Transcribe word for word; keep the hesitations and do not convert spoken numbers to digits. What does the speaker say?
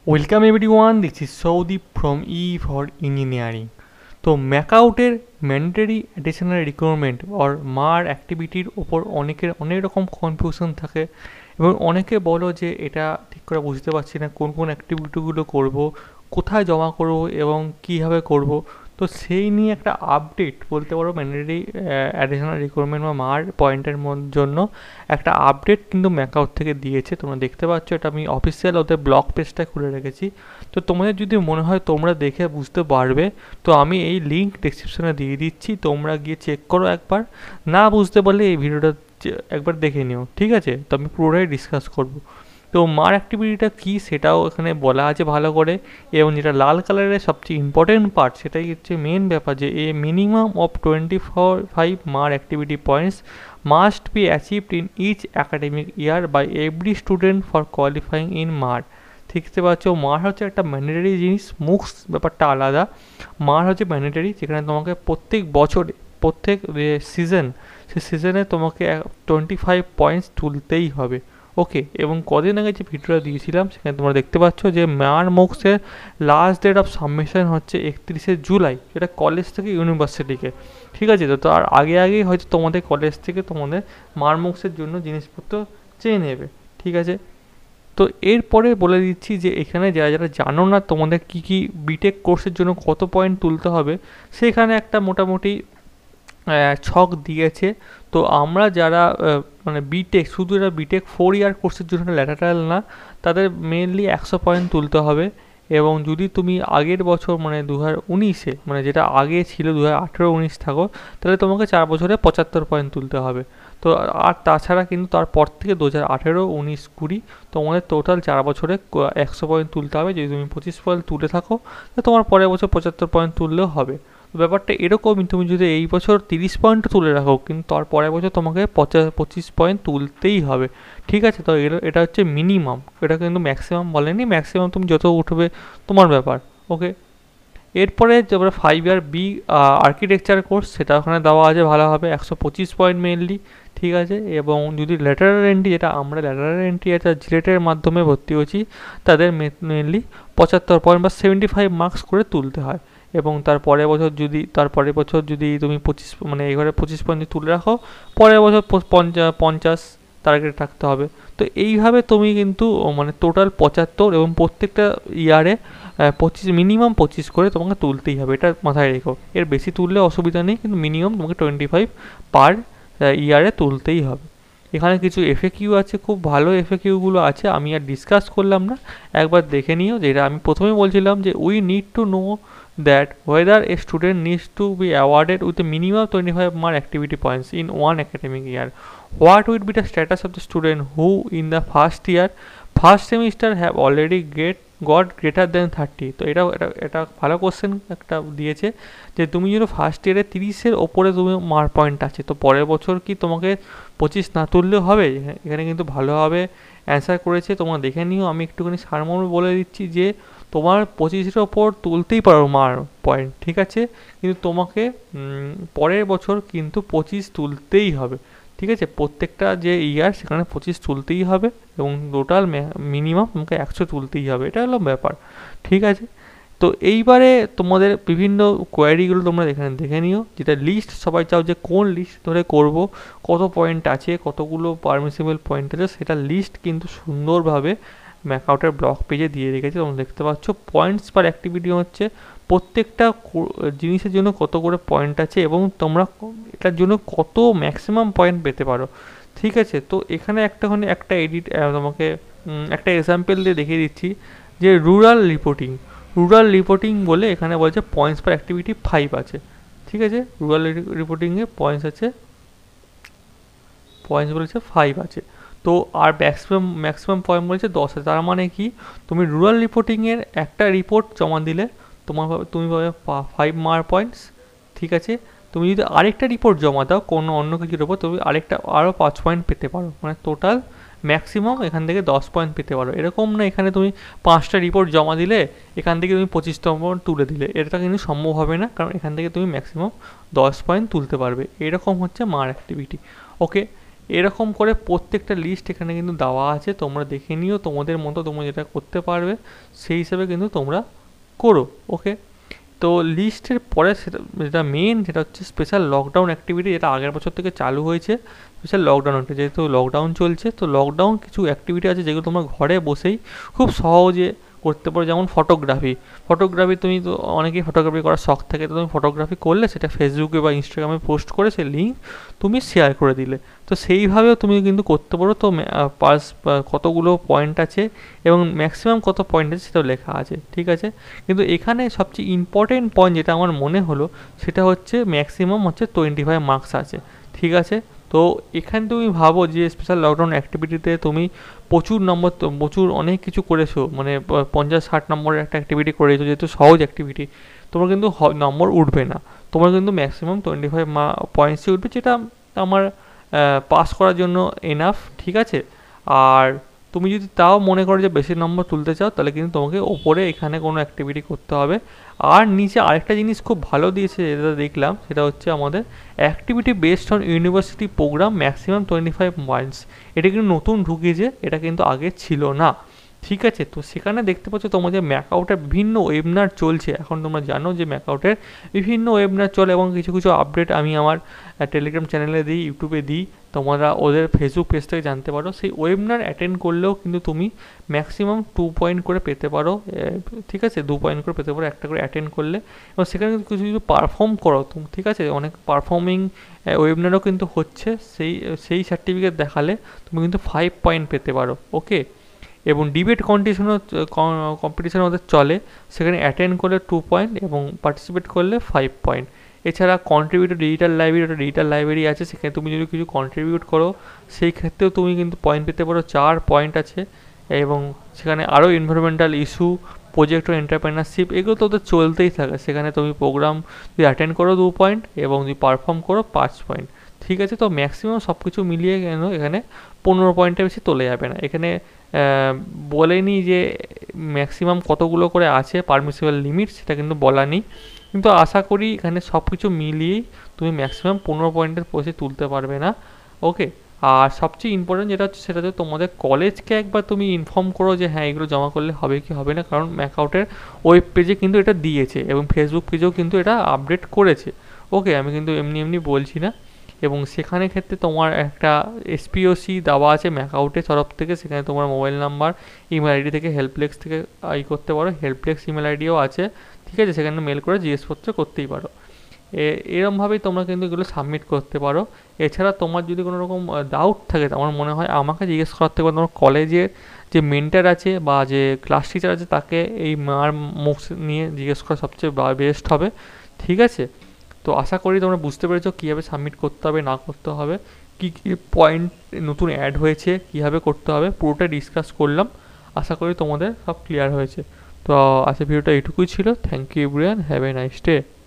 Welcome everyone, this is Saudip from E for Engineering. তো ম্যাকআউটের mandatory additional requirement or MAR অ্যাক্টিভিটির ওপর অনেকের অনেক রকম কনফিউশন থাকে এবং অনেকে বলো যে এটা ঠিক করে বুঝতে পারছি না কোন কোন অ্যাক্টিভিটিগুলো করব, কোথায় জমা করব এবং কীভাবে করব। তো সেই নিয়ে একটা আপডেট বলতে পারো, ম্যান্ডেটরি অ্যাডিশনাল রিকোয়ারমেন্ট বা মার পয়েন্টের জন্য একটা আপডেট কিন্তু ম্যাকআউট থেকে দিয়েছে। তোমরা দেখতে পাচ্ছ, এটা আমি অফিসিয়াল ওদের ব্লগ পেজটা খুলে রেখেছি। তো তোমাদের যদি মনে হয় তোমরা দেখে বুঝতে পারবে, তো আমি এই লিঙ্ক ডেসক্রিপশনে দিয়ে দিচ্ছি, তোমরা গিয়ে চেক করো একবার। না বুঝতে পারলে এই ভিডিওটা একবার দেখে নিও, ঠিক আছে? তো আমি পুরোটাই ডিসকাস করব। তো মার অ্যাক্টিভিটিটা কী সেটাও এখানে বলা আছে ভালো করে, এবং যেটা লাল কালারের সবচেয়ে ইম্পর্টেন্ট পার্ট সেটাই হচ্ছে মেন ব্যাপার, যে a minimum of twenty four five MAR activity points must be achieved in each academic year by every student for qualifying in MAR. দেখতে পাচ্ছ, মার হচ্ছে একটা ম্যান্ডেটরি জিনিস, মুক্স ব্যাপারটা আলাদা। মার হচ্ছে ম্যান্ডেটরি, যেখানে তোমাকে প্রত্যেক বছরে প্রত্যেক সিজন সে সিজনে তোমাকে টোয়েন্টি ফাইভ পয়েন্টস তুলতেই হবে। ওকে, এবং কদিন আগে যে ভিডিওটা দিয়েছিলাম সেখানে তোমরা দেখতে পাচ্ছ যে মার মুক্সের লাস্ট ডেট অফ সাবমিশন হচ্ছে একত্রিশে জুলাই, যেটা কলেজ থেকে ইউনিভার্সিটিকে, ঠিক আছে? তো তার আগে আগেই হয়তো তোমাদের কলেজ থেকে তোমাদের মার মুক্সের জন্য জিনিসপত্র চেয়ে নেবে, ঠিক আছে? তো এরপরে বলে দিচ্ছি যে এখানে যারা যারা জানো না তোমাদের কী কী বিটেক কোর্সের জন্য কত পয়েন্ট তুলতে হবে, সেখানে একটা মোটামুটি ছক দিয়েছে। তো আমরা যারা মানে বিটেক, শুধু এরা বিটেক ফোর ইয়ার কোর্সের জন্য ল্যাটারাল না, তাদের মেনলি একশো পয়েন্ট তুলতে হবে। এবং যদি তুমি আগের বছর মানে দু হাজার উনিশে মানে যেটা আগে ছিল দু হাজার আঠেরো উনিশ থাকো, তাহলে তোমাকে চার বছরে পঁচাত্তর পয়েন্ট তুলতে হবে। তো আর তাছাড়া কিন্তু তারপর থেকে দু হাজার আঠেরো উনিশ কুড়ি তোমাদের টোটাল চার বছরে একশো পয়েন্ট তুলতে হবে। যদি তুমি পঁচিশ পয়েন্ট তুলে থাকো, তো তোমার পরের বছর পঁচাত্তর পয়েন্ট তুললেও হবে। ব্যাপারটা এরকমই, তুমি যদি এই বছর তিরিশ পয়েন্ট তুলে রাখো, কিন্তু তার পরের বছর তোমাকে পঁচাশ পঁচিশ পয়েন্ট তুলতেই হবে, ঠিক আছে? তো এটা হচ্ছে মিনিমাম, এটা কিন্তু ম্যাক্সিমাম বলেনি। ম্যাক্সিমাম তুমি যত উঠবে তোমার ব্যাপার। ওকে, এরপরে যেবার five year B architecture course, সেটা ওখানে দেওয়া আছে ভালোভাবে একশো পঁচিশ পয়েন্ট মেনলি, ঠিক আছে? এবং যদি ল্যাটারাল এন্ট্রি, যেটা আমরা ল্যাটারাল এন্ট্রি এটা জিলেটের মাধ্যমে ভর্তি হচ্ছি, তাদের মেনলি পঁচাত্তর পয়েন্ট বা সেভেন্টি ফাইভ মার্কস করে তুলতে হয়। এবং তার পরের বছর যদি তার পরের বছর যদি তুমি পঁচিশ মানে এবারে পঁচিশ পয়েন্ট তুলে রাখো, পরের বছর পঞ্চাশ টার্গেট রাখতে হবে। তো এইভাবে তুমি কিন্তু মানে টোটাল পঁচাত্তর এবং প্রত্যেকটা ইয়ারে পঁচিশ মিনিমাম পঁচিশ করে তোমাকে তুলতেই হবে, এটা মাথায় রেখো। এর বেশি তুললে অসুবিধা নেই, কিন্তু মিনিমাম তোমাকে টোয়েন্টি ফাইভ পার ইয়ারে তুলতেই হবে। এখানে কিছু এফএকিউ আছে, খুব ভালো এফএকিউগুলো আছে, আমি আর ডিসকাস করলাম না, একবার দেখে নিও। যেটা আমি প্রথমেই বলছিলাম যে we need to know that whether a student needs to be awarded with a minimum twenty-five mark activity points in one academic year. What would be the status of the student who in the first year first semester have already get got greater than thirty? তো এটা এটা এটা ভালো question একটা দিয়েছে, যে তুমি যদি ফার্স্ট ইয়ারে তিরিশের ওপরে তুমি মার্ক পয়েন্ট আছে, তো পরের বছর কি তোমাকে পঁচিশ না তুললেও হবে? এখানে কিন্তু ভালোভাবে অ্যান্সার করেছে, তোমরা দেখে নিও। আমি একটুখানি সারমর্ম বলে দিচ্ছি যে তোমার পঁচিশের ওপর তুলতেই পারো মার পয়েন্ট, ঠিক আছে? কিন্তু তোমাকে পরের বছর কিন্তু পঁচিশ তুলতেই হবে, ঠিক আছে? প্রত্যেকটা যে ইয়ার সেখানে পঁচিশ তুলতেই হবে, এবং টোটাল মিনিমাম তোমাকে একশো তুলতেই হবে, এটা হলো ব্যাপার, ঠিক আছে? তো এইবারে তোমাদের বিভিন্ন কোয়ারিগুলো তোমরা এখানে দেখে নিও, যেটা লিস্ট সবাই চাও যে কোন লিস্ট ধরে করব, কত পয়েন্ট আছে, কতগুলো পারমিসিবল পয়েন্ট আছে, সেটা লিস্ট কিন্তু সুন্দরভাবে ম্যাকআউটের ব্লগ পেজে দিয়ে রেখেছে। তোমরা দেখতে পাচ্ছ পয়েন্টস পার অ্যাক্টিভিটি হচ্ছে প্রত্যেকটা জিনিসের জন্য কত করে পয়েন্ট আছে, এবং তোমরা এটার জন্য কত ম্যাক্সিমাম পয়েন্ট পেতে পারো, ঠিক আছে? তো এখানে একটাখানে একটা এডিট তোমাকে একটা এক্সাম্পল দিয়ে দেখিয়ে দিচ্ছি, যে রুরাল রিপোর্টিং রুরাল রিপোর্টিং বলে এখানে বলছে পয়েন্টস পার অ্যাক্টিভিটি ফাইভ আছে, ঠিক আছে? রুরাল রিপোর্টিংয়ে পয়েন্টস আছে পয়েন্টস বলেছে ফাইভ আছে। তো আর ম্যাক্সিমাম ম্যাক্সিমাম পয়েন্ট বলেছে দশ আছে। তার মানে কি, তুমি রুরাল রিপোর্টিংয়ের একটা রিপোর্ট জমা দিলে তোমার তুমি পাবে ফাইভ মার্ক পয়েন্টস, ঠিক আছে? তুমি যদি আরেকটা রিপোর্ট জমা দাও কোনো অন্য কিছুর ওপর, তুমি আরেকটা আরও পাঁচ পয়েন্ট পেতে পারো, মানে টোটাল ম্যাক্সিমাম এখান থেকে দশ পয়েন্ট পেতে পারো। এরকম না এখানে তুমি পাঁচটা রিপোর্ট জমা দিলে এখান থেকে তুমি পঁচিশতম পয়েন্ট তুলে দিলে, এটা কিন্তু সম্ভব হবে না, কারণ এখান থেকে তুমি ম্যাক্সিমাম দশ পয়েন্ট তুলতে পারবে। এরকম হচ্ছে মার অ্যাক্টিভিটি। ওকে, এরকম করে প্রত্যেকটা লিস্ট এখানে কিন্তু দেওয়া আছে, তোমরা দেখে নিও, তোমাদের মতো তোমরা যেটা করতে পারবে সেই হিসাবে কিন্তু তোমরা করো। ওকে, তো লিস্টের পরে সেটা যেটা মেন যেটা হচ্ছে স্পেশাল লকডাউন অ্যাক্টিভিটি, যেটা আগের বছর থেকে চালু হয়েছে। স্পেশাল লকডাউন একটা, যেহেতু লকডাউন চলছে, তো লকডাউন কিছু অ্যাক্টিভিটি আছে যেগুলো তোমরা ঘরে বসেই খুব সহজে করতে পারো। যেমন ফটোগ্রাফি, ফটোগ্রাফি তুমি তো অনেকেই ফটোগ্রাফি করার শখ থাকে, তো তুমি ফটোগ্রাফি করলে সেটা ফেসবুকে বা ইনস্টাগ্রামে পোস্ট করে সেই লিঙ্ক তুমি শেয়ার করে দিলে, তো সেইভাবেও তুমি কিন্তু করতে পারো। তো পাস কতগুলো পয়েন্ট আছে এবং ম্যাক্সিমাম কত পয়েন্ট আছে সেটাও লেখা আছে, ঠিক আছে। কিন্তু এখানে সবচেয়ে ইম্পর্টেন্ট পয়েন্ট যেটা আমার মনে হলো সেটা হচ্ছে ম্যাক্সিমাম হচ্ছে টোয়েন্টি ফাইভ মার্কস আছে, ঠিক আছে। তো এখানে তুমি ভাবো যে স্পেশাল লকডাউন অ্যাক্টিভিটিতে তুমি প্রচুর নম্বর, প্রচুর অনেক কিছু করেছো, মানে পঞ্চাশ ষাট নম্বরের একটা অ্যাক্টিভিটি করেছো, যেহেতু সহজ অ্যাক্টিভিটি, তোমার কিন্তু নম্বর উঠবে না, তোমার কিন্তু ম্যাক্সিমাম টোয়েন্টি ফাইভ মা পয়েন্টসই উঠবে, যেটা আমার পাস করার জন্য এনাফ, ঠিক আছে। আর তুমি যদি তাও মনে করো যে বেশি নম্বর তুলতে চাও, তাহলে কিন্তু তোমাকে ওপরে এখানে কোনো অ্যাক্টিভিটি করতে হবে। আর নিচে আরেকটা জিনিস খুব ভালো দিয়েছে যেটা দেখলাম, সেটা হচ্ছে আমাদের activity based on university program maximum twenty five points. এটা কিন্তু নতুন ঢুকিয়েছে, এটা কিন্তু আগে ছিল না, ঠিক আছে। তো সেখানে দেখতে পাচ্ছ তোমাদের ম্যাকআউটের বিভিন্ন ওয়েবিনার চলছে, এখন তোমরা জানো যে ম্যাকআউটের বিভিন্ন ওয়েবিনার চলে এবং কিছু কিছু আপডেট আমি আমার টেলিগ্রাম চ্যানেলে দিই, ইউটিউবে দিই, তোমরা ওদের ফেসবুক পেজ থেকে জানতে পারো। সেই ওয়েবিনার অ্যাটেন্ড করলেও কিন্তু তুমি ম্যাক্সিমাম টু পয়েন্ট করে পেতে পারো, ঠিক আছে, দু পয়েন্ট করে পেতে পারো একটা করে অ্যাটেন্ড করলে। এবং সেখানে কিন্তু কিছু কিছু পারফর্ম করো তুমি, ঠিক আছে, অনেক পারফর্মিং ওয়েবিনারও কিন্তু হচ্ছে, সেই সেই সার্টিফিকেট দেখালে তুমি কিন্তু ফাইভ পয়েন্ট পেতে পারো। ওকে, এবং ডিবেট কম্পিটিশনও কম্পিটিশন ওদের চলে, সেখানে অ্যাটেন্ড করলে টু পয়েন্ট এবং পার্টিসিপেট করলে ফাইভ পয়েন্ট। এছাড়া কন্ট্রিবিউট ডিজিটাল লাইব্রেরি, একটা ডিজিটাল লাইব্রেরি আছে, সেখানে তুমি যদি কিছু কন্ট্রিবিউট করো সেই ক্ষেত্রেও তুমি কিন্তু পয়েন্ট পেতে পারো, চার পয়েন্ট আছে। এবং সেখানে আরও এনভায়রনমেন্টাল ইস্যু, প্রজেক্ট ও এন্টারপ্রেনারশিপ, এগুলো তো ওদের চলতেই থাকে। সেখানে তুমি প্রোগ্রাম যদি অ্যাটেন্ড করো দু পয়েন্ট এবং যদি পারফর্ম করো পাঁচ পয়েন্ট, ঠিক আছে। তো ম্যাক্সিমাম সব কিছু মিলিয়ে কেন এখানে পনেরো পয়েন্টের বেশি তোলা যাবে না। এখানে বলেনি যে ম্যাক্সিমাম কতগুলো করে আছে পারমিসিবল লিমিট, সেটা কিন্তু বলা নেই, কিন্তু আশা করি এখানে সব কিছু মিলিয়েই তুমি ম্যাক্সিমাম পনেরো পয়েন্টের বেশি তুলতে পারবে না। ওকে, আর সবচেয়ে ইম্পর্টেন্ট যেটা হচ্ছে সেটা হচ্ছে তোমাদের কলেজকে একবার তুমি ইনফর্ম করো যে হ্যাঁ এগুলো জমা করলে হবে কি হবে না, কারণ ম্যাকআউটের ওয়েব পেজে কিন্তু এটা দিয়েছে এবং ফেসবুক পেজেও কিন্তু এটা আপডেট করেছে। ওকে, আমি কিন্তু এমনি এমনি বলছি না। এবং সেখানে ক্ষেত্রে তোমার একটা এসপিওসি দেওয়া আছে ম্যাকআউটের তরফ থেকে, সেখানে তোমার মোবাইল নাম্বার, ইমেল আইডি থেকে হেল্পডেস্ক থেকে ই করতে পারো, হেল্পডেস্ক ইমেল আইডিও আছে, ঠিক আছে, সেখানে মেল করে জিজ্ঞেসপত্র করতেই পারো। এরমভাবেই তোমরা কিন্তু এগুলো সাবমিট করতে পারো। এছাড়া তোমার যদি কোনো রকম ডাউট থাকে, আমার মনে হয় আমাকে জিজ্ঞেস করতে পারো, তোমার কলেজের যে মেন্টার আছে বা যে ক্লাস টিচার আছে তাকে এই মার মুখ নিয়ে জিজ্ঞেস করা সবচেয়ে বেস্ট হবে, ঠিক আছে। তো আশা করি তোমরা বুঝতে পেরেছো কীভাবে সাবমিট করতে হবে না করতে হবে, কী কী পয়েন্ট নতুন অ্যাড হয়েছে, কীভাবে করতে হবে, পুরোটা ডিসকাস করলাম। আশা করি তোমাদের সব ক্লিয়ার হয়েছে। তো আজকের ভিডিওটা এইটুকুই ছিল। Thank you everyone, have a nice day.